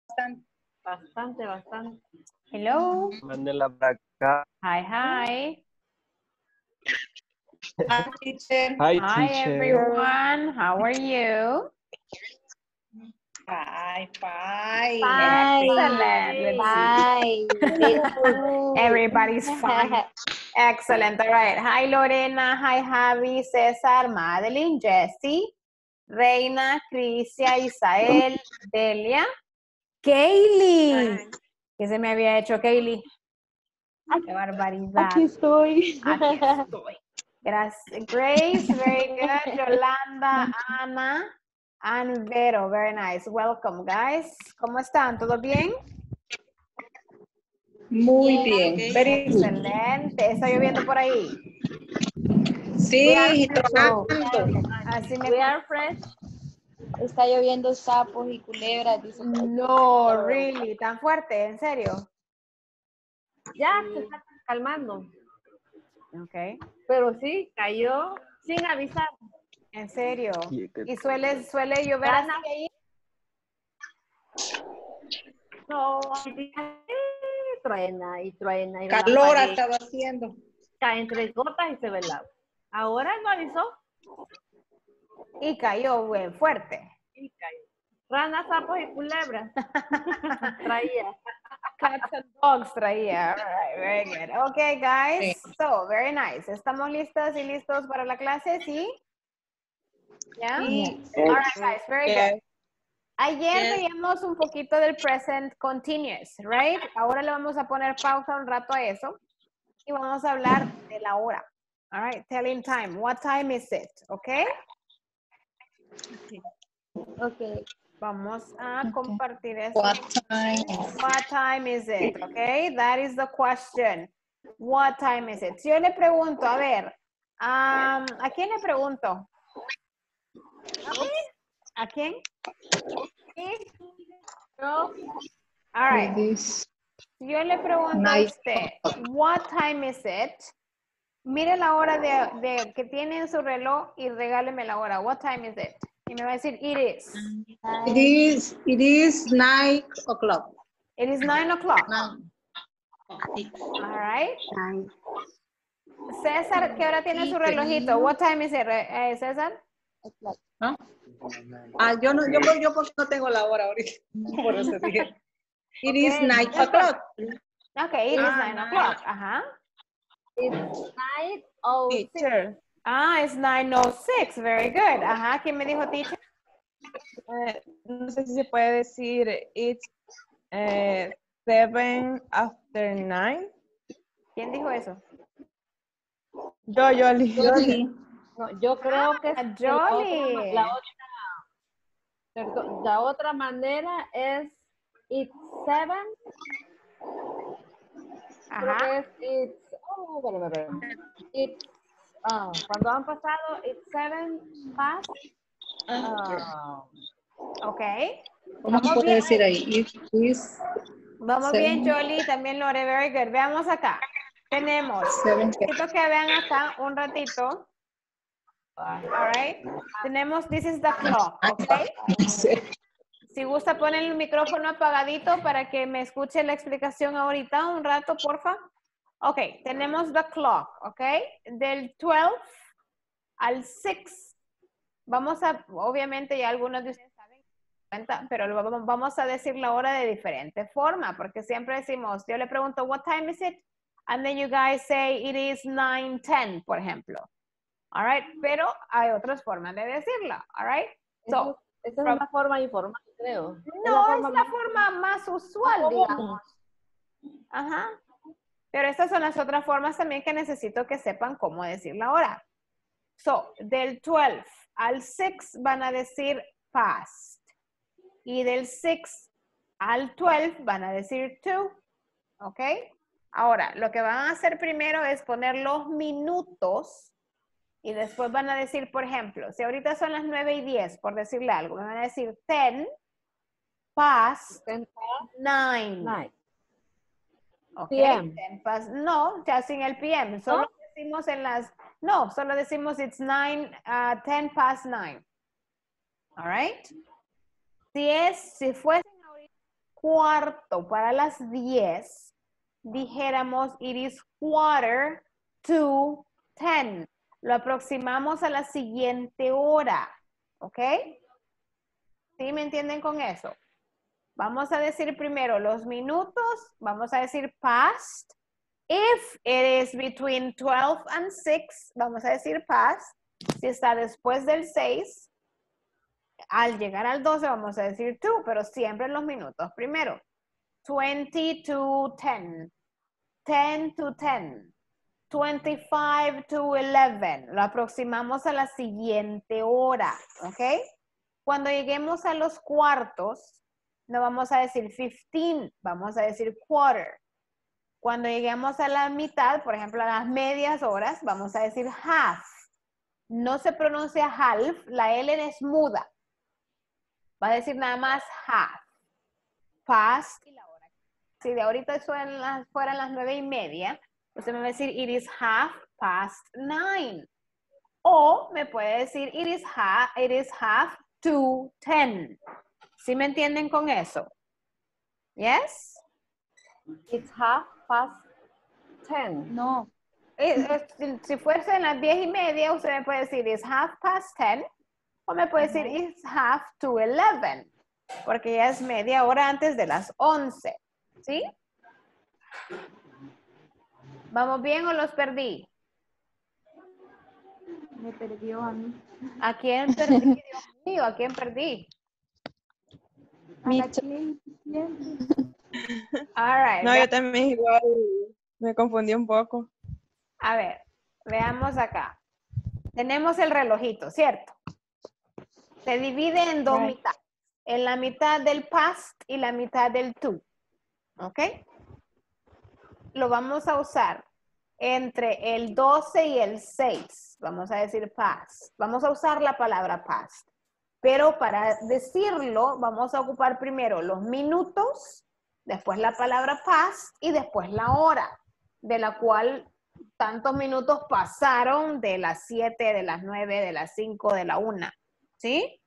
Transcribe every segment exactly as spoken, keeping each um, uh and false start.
Bastante, bastante. Hello. Mándela para acá. Hi, hi. Hi, teacher. Hi, Hi, teacher. everyone. How are you? Bye, bye. Excellent. Let's see. Bye. Everybody's fine. Excellent. All right. Hi, Lorena. Hi, Javi, César, Madeline, Jessie, Reina, Crisia, Isael, Delia, Kaylee. ¿Qué se me había hecho, Kaylee? Qué barbaridad. Aquí estoy. Aquí estoy. Gracias. Grace, very good. Yolanda, Ana, and Vero, very nice. Welcome, guys. ¿Cómo están? ¿Todo bien? Muy bien. Very good. Excelente. ¿Está lloviendo por ahí? Sí, No, Así me... We are fresh. está lloviendo sapos y culebras. Dice. No, really. ¿Tan fuerte? ¿En serio? Ya se está calmando. Ok. Pero sí, cayó sin avisar. ¿En serio? Sí, que- ¿Y suele, suele llover así Gana. ahí? No, eh, truena y truena. Y calor ha relampaguea. estado haciendo. Cae entre gotas y se ve el agua. Ahora no avisó Y cayó bien fuerte. y cayó. Ranas, sapos y culebras. Traía. Cats and dogs traía. All right, very good. Okay, guys. So, very nice. ¿Estamos listas y listos para la clase? ¿Sí? ¿Ya? Sí. All right, guys. Very Yes. good. Ayer veíamos un poquito del present continuous, right? Ahora le vamos a poner pausa un rato a eso y vamos a hablar de la hora. All right, telling time. What time is it? Okay? Okay. Vamos a compartir esto. What time? What time is it? Okay, that is the question. What time is it? Si yo le pregunto, a ver, um, ¿a quién le pregunto? ¿A quién? ¿Sí? No, All right. This Si yo le pregunto a night. usted, what time is it? Mire la hora de, de que tiene en su reloj y regáleme la hora. What time is it? Y me va a decir, it is. It is, it is nine o'clock. It is nine o'clock. Nine. All right. César, ¿qué hora tiene su relojito? What time is it, eh, César? ¿No? Ah, yo no, yo, yo porque no tengo la hora ahorita. Por eso dije. It is nine o'clock. Okay, it is Ah, nine o'clock. Ajá. it's night oh six. Teacher. Ah, it's nine oh six. Very good. Ajá. ¿Quién me dijo, teacher? Eh, no sé si se puede decir it's eh, seven after nine. ¿Quién dijo eso? Yo, yo, Yoli. No, yo creo que, Ah, que la, otra, Jolly. la, otra, perdón, la otra manera es it's seven. Creo que Ajá. es it's oh, espera, espera, espera. It's ah, cuando han pasado it's seven past. ah, Ok. ¿Cómo Vamos puede bien. decir ahí? It is Vamos seven. bien, Jolly. También lo haré. Very good. Veamos acá. Tenemos. Seven. Necesito que vean acá un ratito. All right. Tenemos, this is the clock, ok. Si gusta poner el micrófono apagadito para que me escuche la explicación ahorita, un rato, porfa. Ok, tenemos the clock, ok. Del twelve al six. Vamos a, obviamente ya algunos de ustedes saben, pero lo vamos, vamos a decir la hora de diferente forma, porque siempre decimos, yo le pregunto, what time is it? And then you guys say, it is nine ten, por ejemplo. All right, pero hay otras formas de decirlo, all right? So, esa es from- una forma informal, creo. no, es forma la más- forma más usual, digamos. Ajá. Pero estas son las otras formas también que necesito que sepan cómo decir la hora. So, del twelve al six van a decir past. Y del six al twelve van a decir to. ¿Ok? Ahora, lo que van a hacer primero es poner los minutos y después van a decir, por ejemplo, si ahorita son las nueve y diez, por decirle algo, me van a decir ten past ten nine. nine. Ok, P M. ten past, no, ya sin el P M, solo ¿No? decimos en las, no, solo decimos it's nine, uh, ten past nine. All right. Si es, si fuesen ahorita cuarto para las diez, dijéramos it is quarter to ten. Lo aproximamos a la siguiente hora. ¿Ok? ¿Sí me entienden con eso? Vamos a decir primero los minutos. Vamos a decir past. If it is between twelve and six, vamos a decir past. Si está después del seis, al llegar al doce vamos a decir two, pero siempre los minutos primero. twenty to ten. ten to ten. twenty-five to eleven. Lo aproximamos a la siguiente hora. ¿Ok? Cuando lleguemos a los cuartos, no vamos a decir fifteen, vamos a decir quarter. Cuando lleguemos a la mitad, por ejemplo, a las medias horas, vamos a decir half. No se pronuncia half, la L es muda. Va a decir nada más half. Past y la hora. Si de ahorita fueran las, fueran las nueve y media, usted me va a decir it is half past nine. O me puede decir it is half, it is half to ten. ¿Sí me entienden con eso? Yes? It's half past ten. No. Eh, eh, Si, si fuese en las diez y media, usted me puede decir it's half past ten. O me puede decir it's half to eleven. Porque ya es media hora antes de las once. ¿Sí? ¿Vamos bien o los perdí? Me perdió a mí. ¿A quién perdí? Dios mío, ¿a quién perdí? A la Micho. que siempre. All right. No, ve- yo también igual me confundí un poco. A ver, veamos acá. Tenemos el relojito, ¿cierto? Se divide en dos Right. mitades. En la mitad del past y la mitad del to. ¿Ok? Lo vamos a usar entre el doce y el seis. Vamos a decir past. Vamos a usar la palabra past. Pero para decirlo, vamos a ocupar primero los minutos, después la palabra past y después la hora, de la cual tantos minutos pasaron de las siete, de las nueve, de las cinco, de la una. ¿Sí?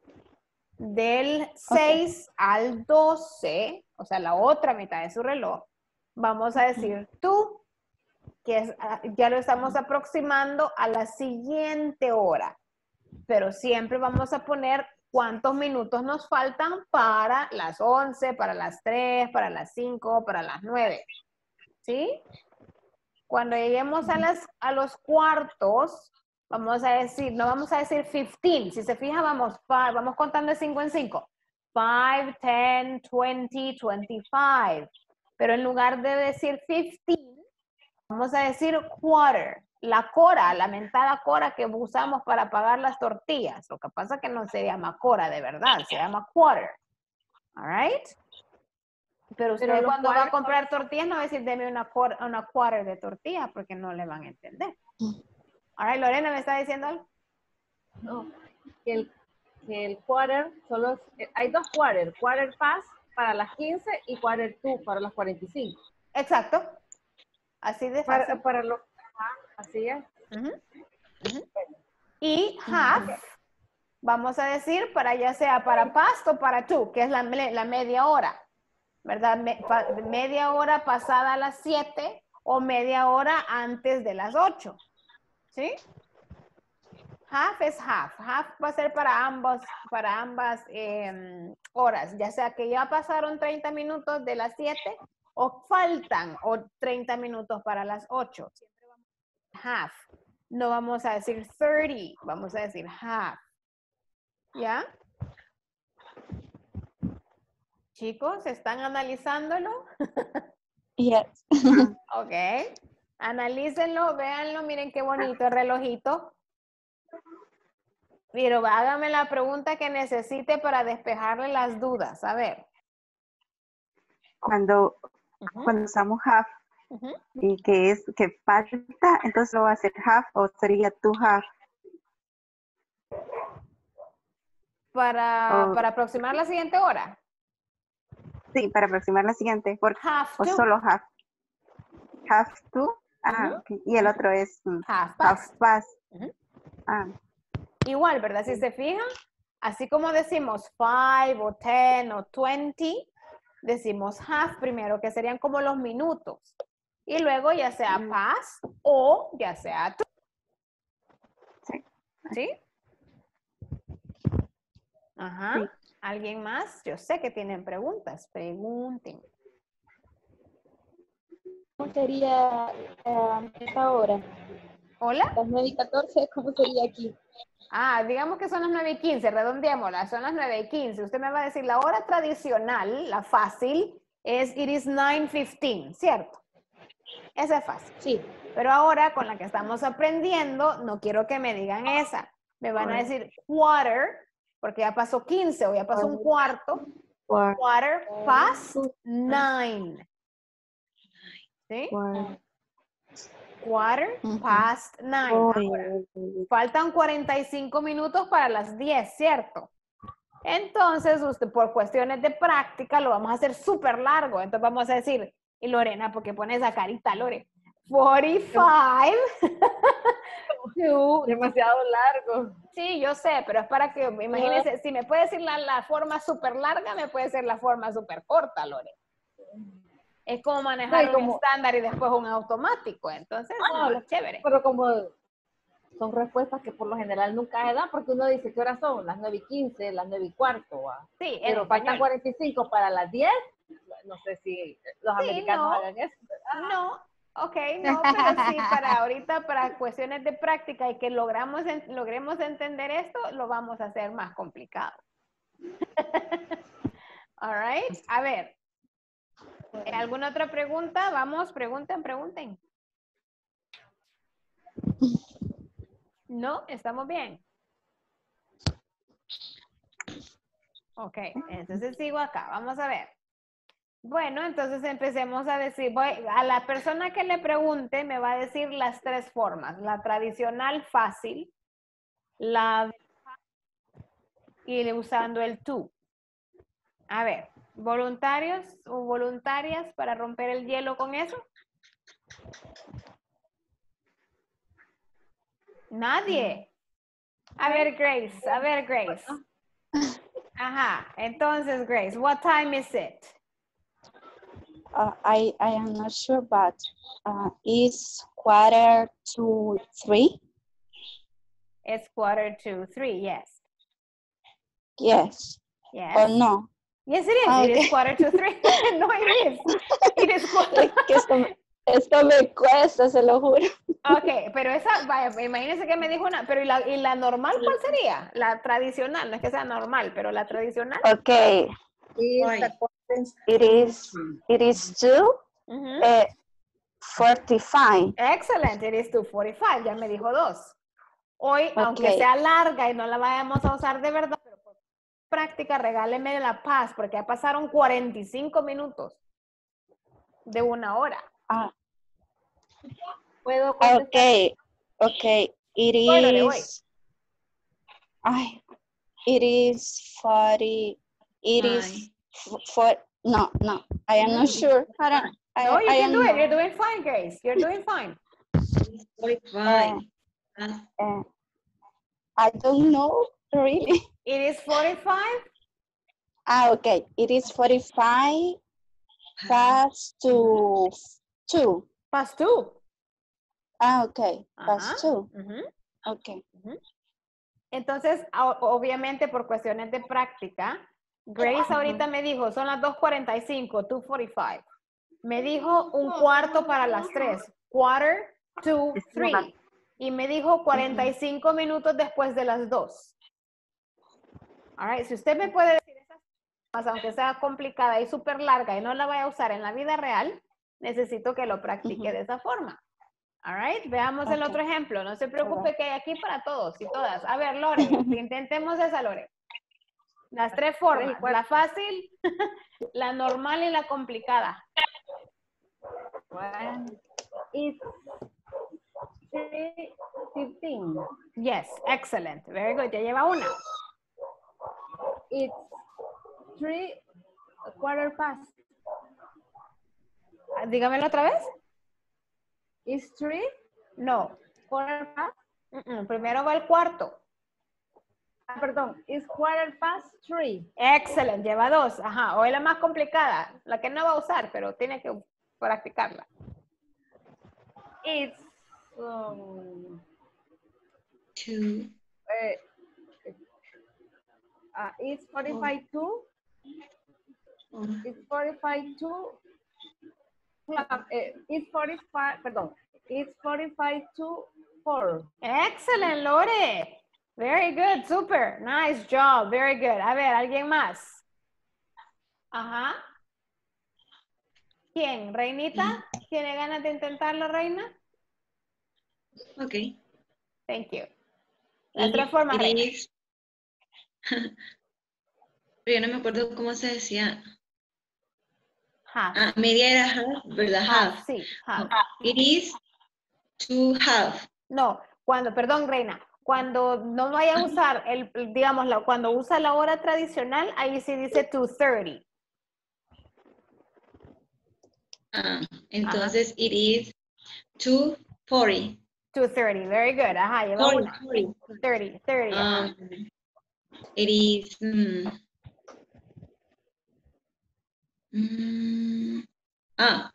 Del seis al doce, o sea, la otra mitad de su reloj, vamos a decir tú, que es, ah, ya lo estamos aproximando a la siguiente hora. Pero siempre vamos a poner cuántos minutos nos faltan para las once, para las tres, para las cinco, para las nueve. ¿Sí? Cuando lleguemos a, las, a los cuartos, vamos a decir, no vamos a decir quince. Si se fija, vamos, pa- vamos contando de cinco en cinco. cinco, diez, veinte, veinticinco. Pero en lugar de decir quince, vamos a decir quarter. La cora, la mentada cora que usamos para pagar las tortillas. Lo que pasa es que no se llama cora de verdad, se llama quarter. All right? Pero usted Pero los cuando va a quarters comprar tortillas no va a decir deme una, quar- una quarter de tortillas porque no le van a entender. All right, Lorena, ¿me está diciendo algo? No, que el, que el quarter, solo es- eh, hay dos quarter, quarter past para las quince y quarter two para las cuarenta y cinco. Exacto. Así de Para, fácil. para los, ajá, así es. Ujú, ujú. Y half, vamos a decir para ya sea para past o para two, que es la, me- la media hora, ¿verdad? Me- pa- media hora pasada a las siete o media hora antes de las ocho. ¿Sí? Half es half. Half va a ser para ambos, para ambas em, horas, ya sea que ya pasaron treinta minutos de las siete o faltan o treinta minutos para las ocho. Siempre vamos a decir half. No vamos a decir treinta, vamos a decir half. ¿Ya? Chicos, ¿están analizándolo? Yes. Ok. Analícenlo, véanlo, miren qué bonito el relojito. Pero hágame la pregunta que necesite para despejarle las dudas. A ver. Cuando, Ujú, cuando usamos have ujú. y que es que falta, entonces lo va a hacer have o sería to have. Para, O- para aproximar la siguiente hora. Sí, para aproximar la siguiente, porque, Have o to. solo have. Have to. Ah, Ujú. ok. Y el otro es mm, Half have past. past. Ujú. Ah, Igual, ¿verdad? Si se fijan, así como decimos five o ten o twenty, decimos half primero, que serían como los minutos. Y luego ya sea past o ya sea to. Sí. ¿Sí? Ajá. Sí. ¿Alguien más? Yo sé que tienen preguntas. Pregunten. ¿Cómo sería eh, esta hora? ¿Hola? Las nueve y catorce, ¿cómo sería aquí? Ah, digamos que son las nueve y quince, redondeémosla, son las nueve y quince. Usted me va a decir, la hora tradicional, la fácil, es it is nine fifteen, ¿cierto? Esa es fácil. Sí. Pero ahora, con la que estamos aprendiendo, no quiero que me digan esa. Me van a decir quarter, porque ya pasó quince o ya pasó un cuarto. Cuar- Quarter past nine. ¿Sí? cuar- Quarter Ujú. past nine. Oye, Ahora, oye, faltan cuarenta y cinco minutos para las diez, ¿cierto? Entonces, usted por cuestiones de práctica lo vamos a hacer súper largo. Entonces vamos a decir, y Lorena, porque pone esa carita, Lore, cuarenta y cinco. to- Demasiado largo. sí, yo sé, pero es para que, imagínense, si me puede decir la, la forma súper larga, me puede decir la forma súper corta, Lore. Es como manejar Sí, un como- estándar y después un automático. Entonces, No, no, chévere. Pero como son respuestas que por lo general nunca se dan, porque uno dice, ¿qué horas son? Las nueve y quince, las nueve y cuarto. ¿Va? Sí, en Pero faltan español. cuarenta y cinco para las diez. No sé si los Sí, americanos no. hagan eso. No, ok, no, pero sí, para ahorita, para cuestiones de práctica y que logramos en- logremos entender esto, lo vamos a hacer más complicado. All right, a ver. ¿Alguna otra pregunta? Vamos, pregunten, pregunten. ¿No? ¿Estamos bien? Ok, entonces sigo acá. Vamos a ver. Bueno, entonces empecemos a decir, voy, a la persona que le pregunte me va a decir las tres formas. La tradicional fácil, la y usando el tú. A ver, ¿voluntarios o voluntarias para romper el hielo con eso? Nadie. A ver, Grace, a ver, Grace. Ajá, entonces, Grace, what time is it? Uh, I, I am not sure, but uh, it's quarter to three. It's quarter to three, yes. Yes. Yes. Or no. Yes, it is. Ah, It is okay. quarter to three. No, it is. It is quarter. Es que esto, me- esto me cuesta, se lo juro. Ok, pero esa, vaya, imagínense que me dijo una, pero ¿y la, y la normal cuál sería? La tradicional, no es que sea normal, pero la tradicional. Okay, Is the it is, it is two, Ujú. eh, forty-five. Excellent, it is two forty-five, ya me dijo dos. Hoy, aunque Ok. sea larga y no la vayamos a usar de verdad, pero por práctica, regáleme la paz, porque ya pasaron cuarenta y cinco minutos de una hora. Ah, ¿Puedo contestar? okay, okay, it Voy, Lore, voy. is, ay, it is forty, it is f- for, no, no, I am not sure. I don't, I, No, you I can am do it. not, You're doing fine, Grace. You're doing fine. uh, uh, I don't know, really. It is forty-five. Ah, okay, it is forty-five past to two. Past two. Ah, okay, Ajá. past two, Ujú. okay. Entonces, o- obviamente por cuestiones de práctica, Grace ahorita me dijo, son las dos cuarenta y cinco, dos cuarenta y cinco. Me dijo un cuarto para las tres, quarter to three. Y me dijo cuarenta y cinco minutos después de las dos. All right, si usted me puede decir esas cosas, aunque sea complicada y súper larga y no la vaya a usar en la vida real, necesito que lo practique de esa forma. All right, veamos el Ok. otro ejemplo. No se preocupe que hay aquí para todos y todas. A ver, Lore, intentemos esa, Lore. Las tres formas, la fácil, la normal y la complicada. Bueno, it's three fifteen. Yes, excellent. Very good. Ya lleva una. It's three quarter past. Ah, dígamelo otra vez. It's three No. quarter past. Mm, mm, primero va el cuarto. Ah, perdón, it's quarter past three. Excellent, lleva dos. Ajá, o es la más complicada, la que no va a usar, pero tiene que practicarla. It's um, Two. eh, uh, it's forty-five to Oh. it's forty-five to uh, it's forty-five perdón it's forty-five to four. Excellent, Lore. Very good, super. Nice job, very good. A ver, ¿alguien más? Ajá. ¿Quién? ¿Reinita? ¿Tiene ganas de intentarlo, Reina? Ok. Thank you. La otra forma, It Reina. is- Pero yo no me acuerdo cómo se decía. Half. Ah, media era half, ¿verdad? Half, Half. sí, half. It is to half. No, cuando, perdón, Reina, cuando no vaya a usar, el, digamos, la- cuando usa la hora tradicional, ahí sí dice two thirty. Ah, entonces, it is two forty. two thirty, very good. Ajá, lleva Sorry, una. sorry. thirty, thirty. ajá. Um, it is. mm, mm, ah,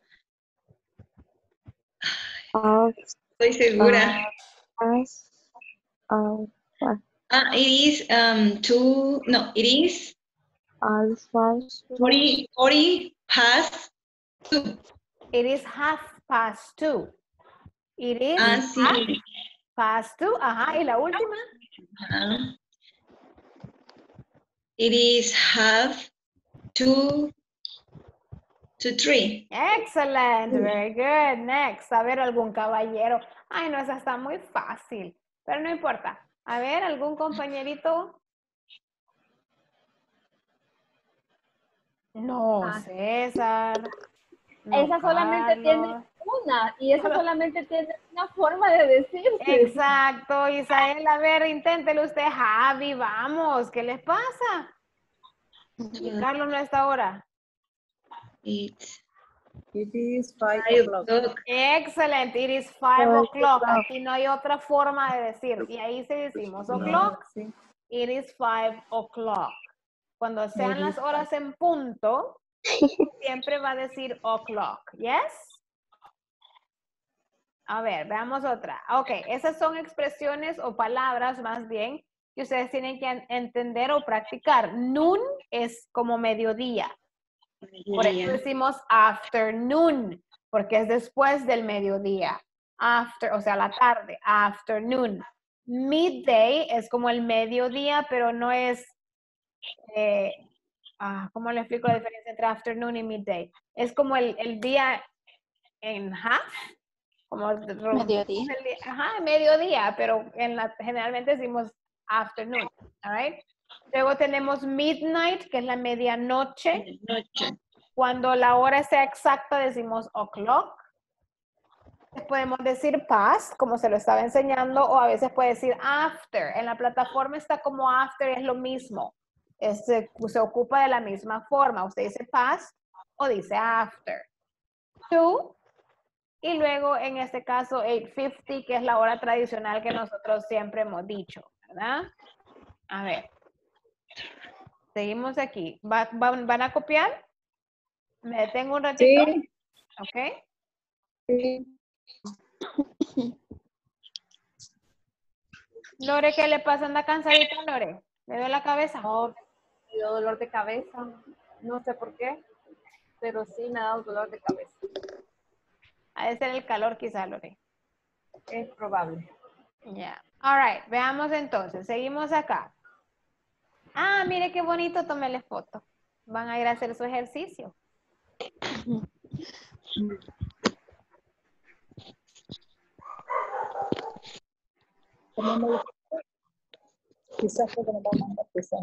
Of, estoy segura. as, of, Ah, it is um two. No, it is alpha, forty. Forty past two. It is half past two. It is Ah, half sí. past two. Ajá, y la última. Ah. It is half to to three. Excellent, very good. Next, a ver, algún caballero. Ay, no, esa está muy fácil, pero no importa. A ver, algún compañerito. No, Ah. César. No, Esa solamente tiene Carlos. una y esa Solo- solamente tiene una forma de decirse. Exacto, Isael, a ver, inténtelo usted, Javi, vamos, ¿qué les pasa? Y Carlos no está ahora. It's It is five five o'clock. o'clock. Excelente, it is five Five o'clock. o'clock. Aquí no hay otra forma de decir. Y ahí sí decimos o'clock, Sí. it is five o'clock. Cuando sean It las is horas en punto, siempre va a decir o'clock. ¿Yes? A ver, veamos otra. Ok, esas son expresiones o palabras más bien que ustedes tienen que en- entender o practicar. Noon es como mediodía. Por eso Mediodía. decimos afternoon, porque es después del mediodía. After, o sea, la tarde, afternoon. Midday es como el mediodía, pero no es, eh, ah, ¿cómo le explico la diferencia entre afternoon y midday? Es como el, el día en half, como mediodía. el día- ajá, mediodía, pero en la, generalmente decimos afternoon, all right? Luego tenemos midnight, que es la medianoche. Noche. Cuando la hora sea exacta decimos o'clock. Podemos decir past, como se lo estaba enseñando, o a veces puede decir after. En la plataforma está como after, es lo mismo. Es, se, se ocupa de la misma forma. Usted dice past o dice after. Two. Y luego, en este caso, ocho cincuenta, que es la hora tradicional que nosotros siempre hemos dicho, ¿verdad? A ver. Seguimos aquí. ¿Va- van, ¿Van a copiar? ¿Me detengo un ratito? Sí. ¿Ok? Sí. Lore, ¿qué le pasa? ¿Anda cansadita, Lore? ¿Le duele la cabeza? No, me dio dolor de cabeza. No sé por qué, pero sí me ha dado dolor de cabeza. Ha de ser el calor quizá, Lore. Es probable. Ya. All right, veamos entonces. Seguimos acá. Ah, mire qué bonito, tómele foto. Van a ir a hacer su ejercicio. Quizás porque nos vamos a empezar.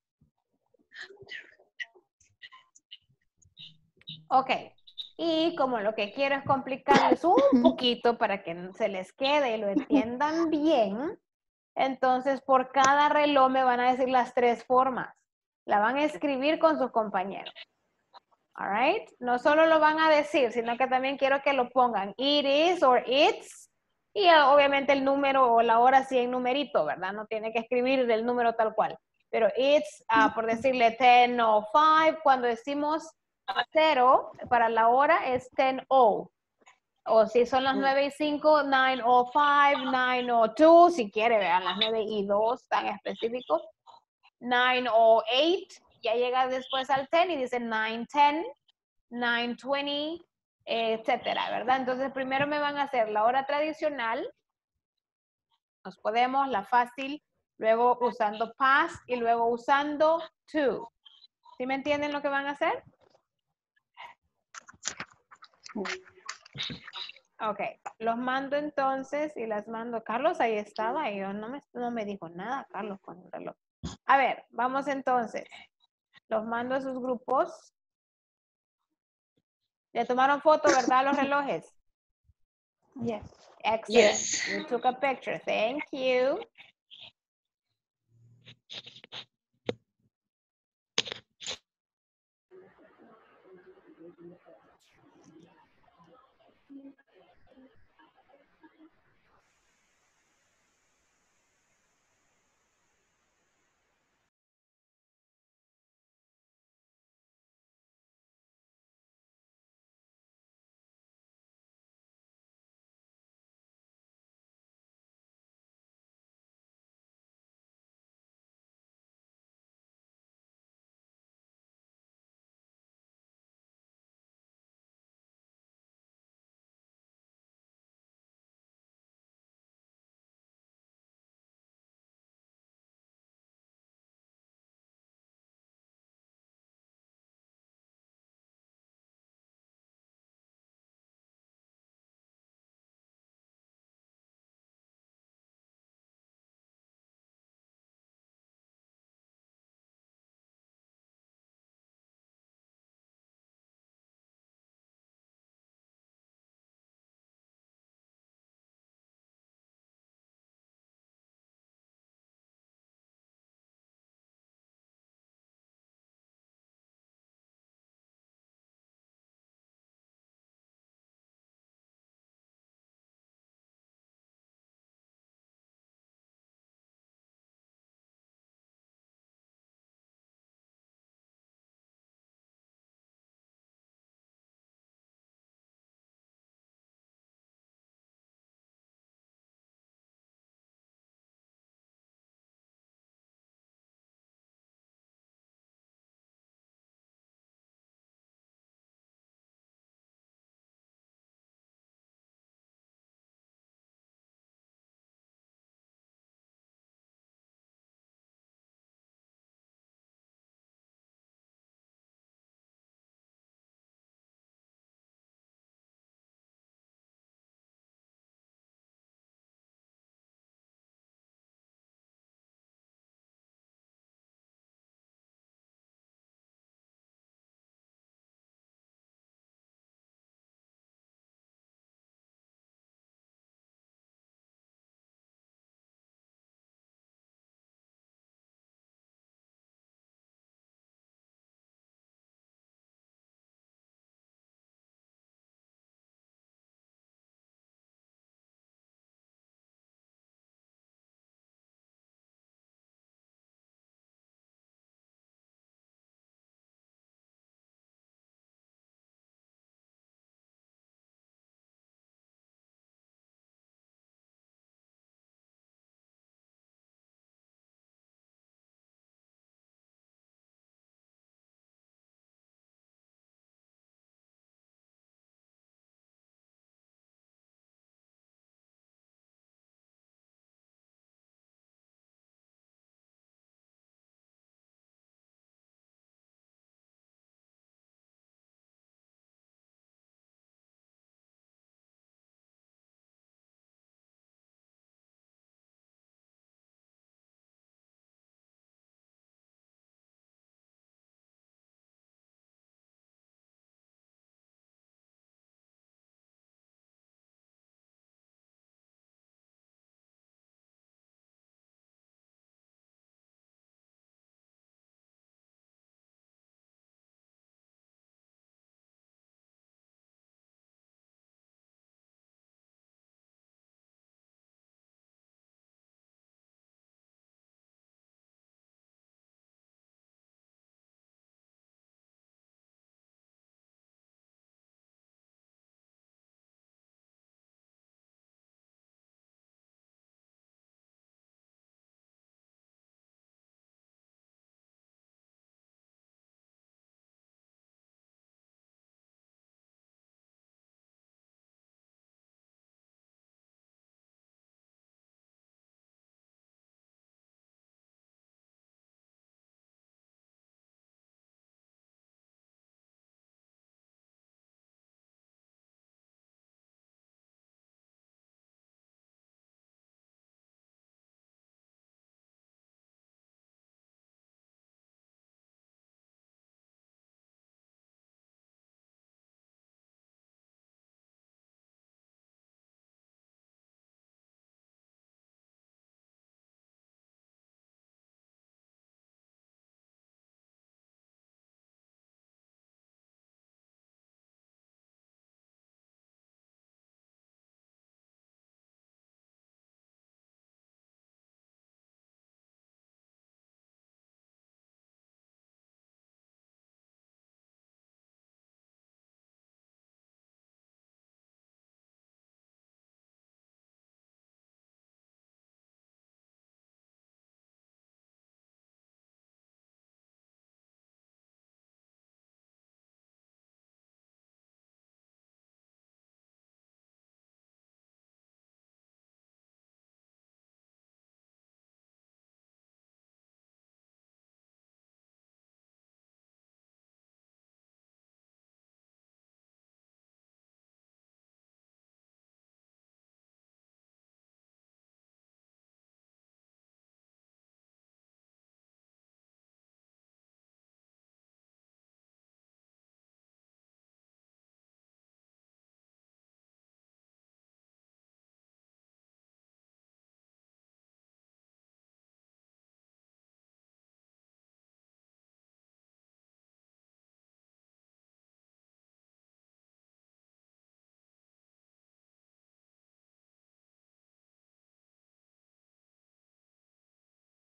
Ok. Y como lo que quiero es complicarles un poquito para que se les quede y lo entiendan bien, entonces por cada reloj me van a decir las tres formas. La van a escribir con sus compañeros. All right. No solo lo van a decir, sino que también quiero que lo pongan. It is or it's. Y eh, obviamente el número o la hora sí en numerito, ¿verdad? No tiene que escribir el número tal cual. Pero it's, uh, por decirle ten oh five, cuando decimos cero, para la hora es ten oh. O si son las nueve y cinco, nine oh five, nine oh two, si quiere, vean las nueve y dos, tan específicos. nine oh eight, ya llega después al ten y dice nine ten, nine twenty, etcétera, ¿verdad? Entonces primero me van a hacer la hora tradicional, nos podemos, la fácil, luego usando past y luego usando to. ¿Sí me entienden lo que van a hacer? Ok, los mando entonces y las mando. Carlos ahí estaba y yo no me, no me dijo nada, Carlos, con el reloj. A ver, vamos entonces. Los mando a sus grupos. Le tomaron foto, ¿verdad? Los relojes. Yes. Excellent. Yes. You took a picture. Thank you.